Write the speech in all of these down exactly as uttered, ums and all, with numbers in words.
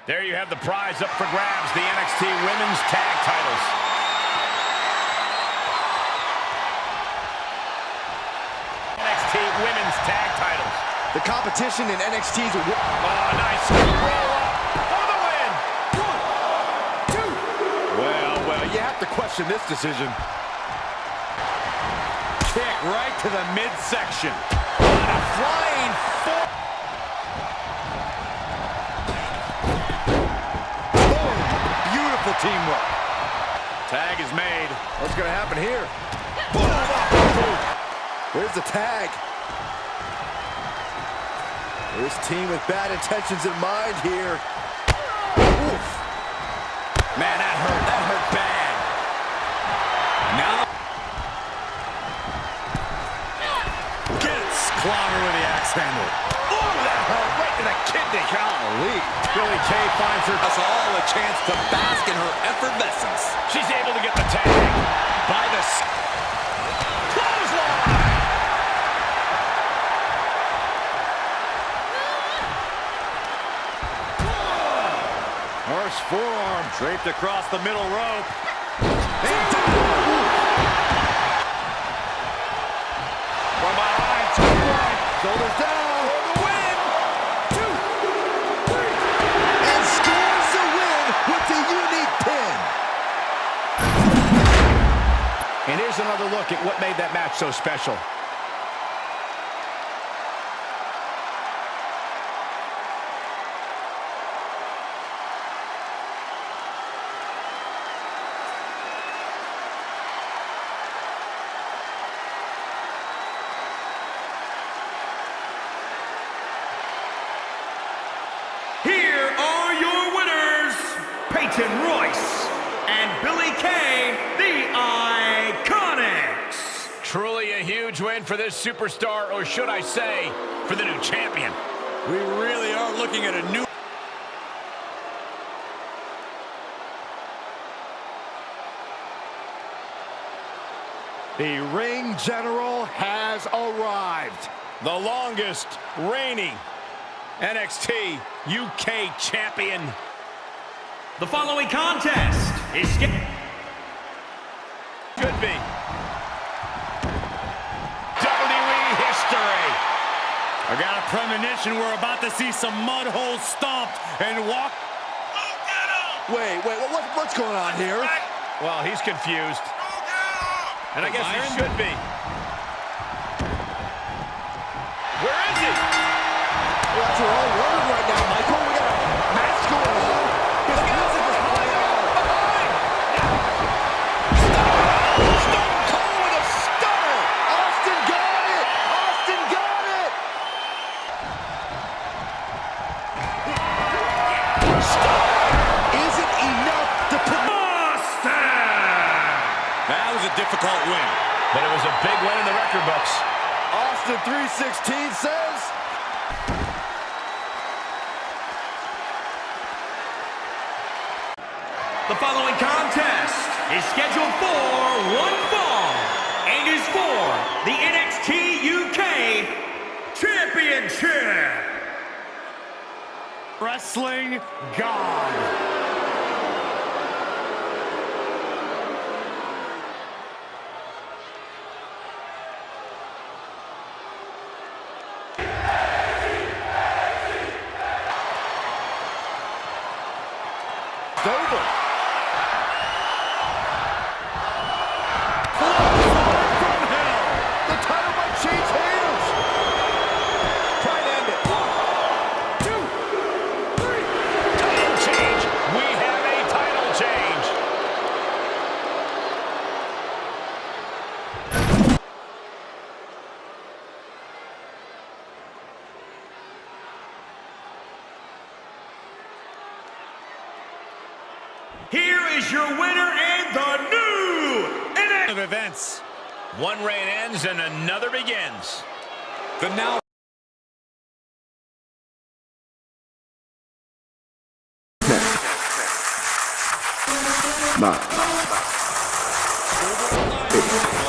There you have the prize up for grabs, the N X T Women's Tag Titles. N X T Women's Tag Titles. The competition in N X T's... Oh, nice roll up for the win. One, two. Well, well, you have to question this decision. Kick right to the midsection. On a flying four. Boom. Beautiful teamwork. Tag is made. What's going to happen here? Boom. Where's the tag? This team with bad intentions in mind here. Oof. Man, that hurt. That hurt bad. Now. Gets clobbered with the axe handle. Oh, that hurt right to the kidney. Golly. Billie Kay finds her us all a chance to bask in her effervescence. She's able to get the tag by the clothesline. Harsh forearm. Draped across the middle rope. And down. From behind, to the right. Shoulders down. For the win. Two, three. And scores the win with the unique pin. And here's another look at what made that match so special. Here are your winners, Peyton Royce and Billie Kay, the Iconics. Truly a huge win for this superstar, or should I say, for the new champion. We really are looking at a new... The ring general has arrived. The longest reigning N X T U K champion. The following contest is scheduled. Could be. W W E history. I got a premonition we're about to see some mud holes stomped and walk. Wait, wait, what, what's going on here? Well, he's confused. And I guess he should be. Where is he? Well, that's what we're all wondering right now, Michael. We got a match going on. His music is playing out. Stone Cold with a stunner. Austin got it. Austin got it. Stunner isn't enough to put Austin! That was a difficult win, but it was a big win in the record books. Austin three sixteen says... The following contest is scheduled for one fall and is for the N X T U K Championship. Wrestling God. It's over. The title might change hands. Try and end it. One, two, three. Title change. We have a title change. Here is your winner and the new N X T Of events. One reign ends and another begins. The now nine, eight,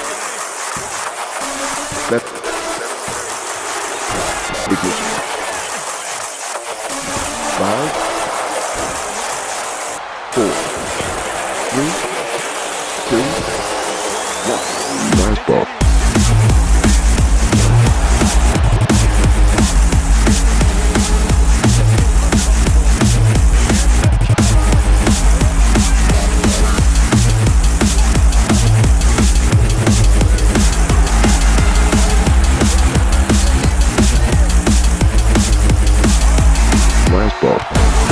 seven, ignition, five, Three, two, one. Last ball. Last ball.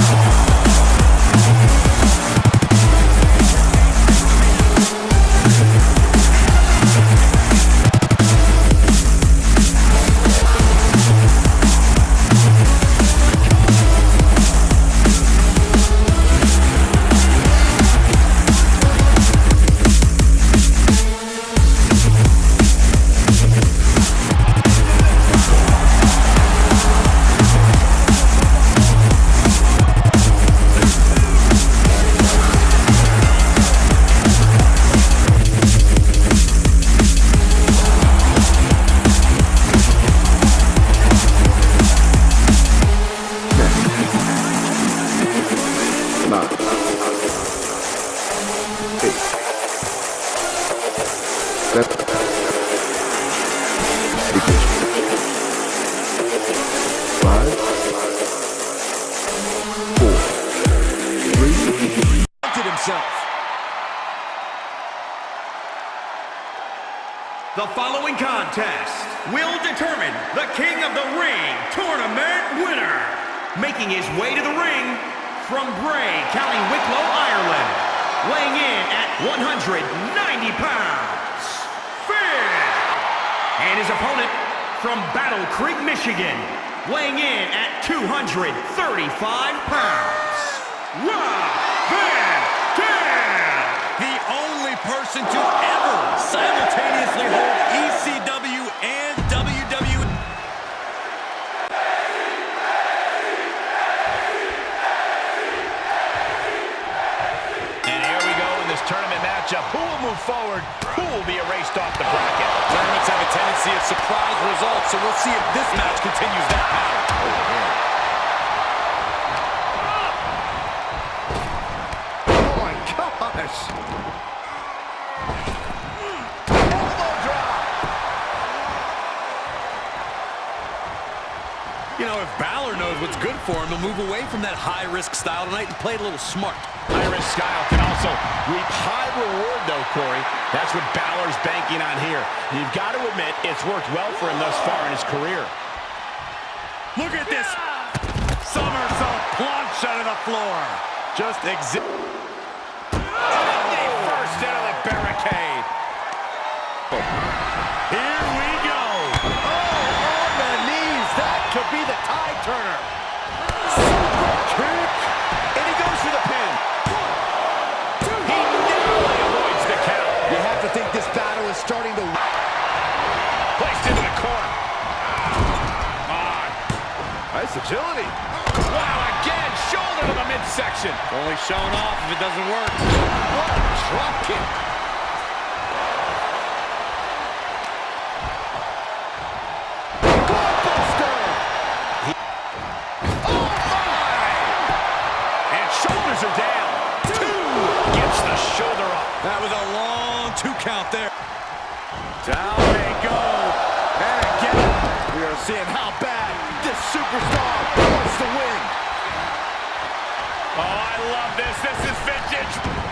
The following contest will determine the King of the Ring tournament winner. Making his way to the ring from Bray, County Wicklow, Ireland, weighing in at one hundred ninety pounds, Finn. And his opponent from Battle Creek, Michigan, weighing in at two hundred thirty-five pounds, Rob Van Dam. The only person to ever simultaneously hold E C W and W W E. And here we go in this tournament matchup. Who will move forward? Who will be erased off the bracket? Tournaments have a tendency of surprise results, so we'll see if this match continues that pattern. Oh, my gosh. You know, if Balor knows what's good for him, he'll move away from that high-risk style tonight and play it a little smart. High-risk style can also reap high reward, though, Corey. That's what Balor's banking on here. You've got to admit, it's worked well for him thus far in his career. Look at this. Somersault plunge out of the floor. Just exit. First into the barricade. Here we go. Could be the tide turner. Super kick. And he goes for the pin. He narrowly avoids the count. You have to think this battle is starting to... Placed into the corner. On. Nice agility. Wow, again, shoulder to the midsection. Only showing off if it doesn't work. What a drop kick. Are down. Two. Gets the shoulder up. That was a long two count there. Down they go. And again, we are seeing how bad this superstar wants to win. Oh, I love this. This is vintage.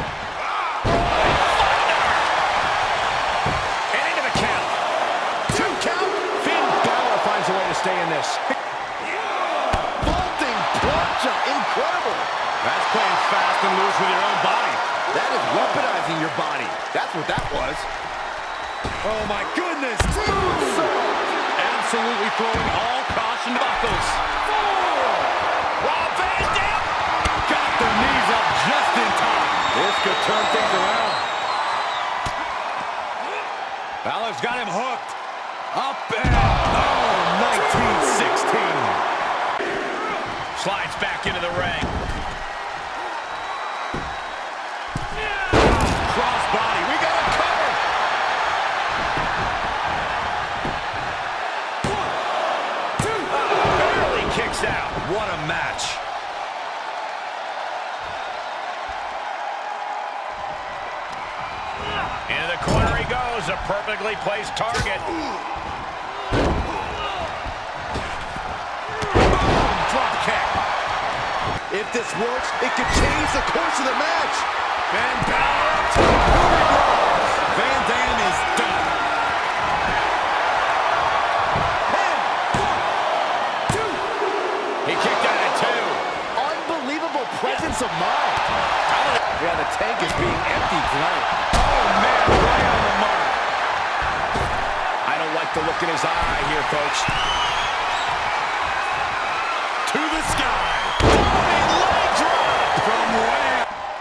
And into the count. Two count. Finn Balor finds a way to stay in this. Vaulting plunge. Incredible. That's playing fast and loose with your own body. That is weaponizing your body. That's what that was. Oh, my goodness. Absolutely throwing all caution buckles. Rob Van Dam. Got the knees up just in time. This could turn things around. Balor's got him hooked. Up and oh, nineteen sixteen. Slides back into the ring. Crossbody. We got it covered. One, two. Oh, barely kicks out. What a match. Into the corner he goes, a perfectly placed target. Drop kick. If this works, it could change the course of the match. And Balor up to the blows. Van Dam is done. Ten, one, two. He kicked out at two. Unbelievable presence of mind. Yeah, the tank is being emptied tonight. Oh, man, right on the mark. I don't like the look in his eye here, folks. To the sky. Diving leg drop from way.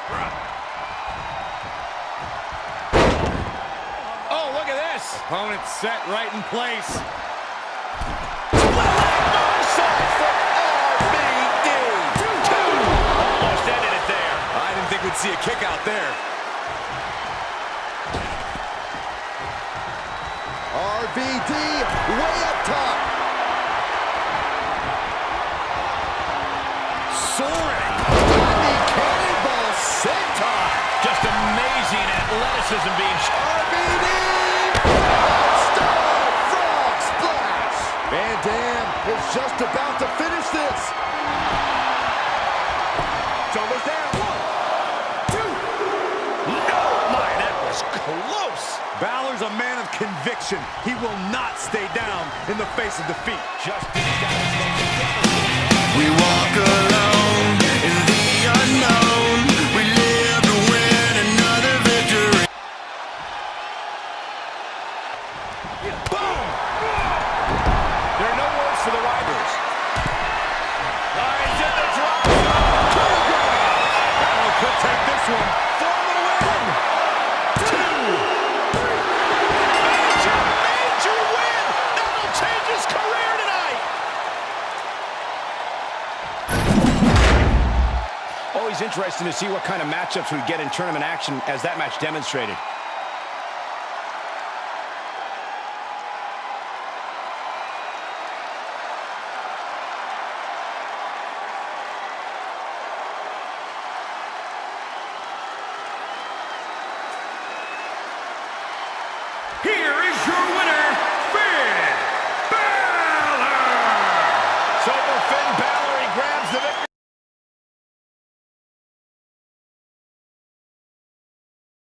Oh, look at this. Opponent set right in place. Moonsault from R V D. Two. Almost ended it there. I didn't think we'd see a kick out there. R V D way up top. Soaring. Diving cannonball senton. Just amazing athleticism being shown. R V D. Star frog splash. Van Dam is just about to finish this. Shoulders down. One, two. No, my, that was close. Balor's a man of conviction. He will not stay down in the face of defeat. Just didn't got his name together. We walk alone in the unknown. We live to win another victory. Boom! There are no words for the Riders. Lions in the drop. Balor could take this one for the win. Two. Major, major win. That'll change his career tonight. Always interesting to see what kind of matchups we get in tournament action, as that match demonstrated. Here is your winner,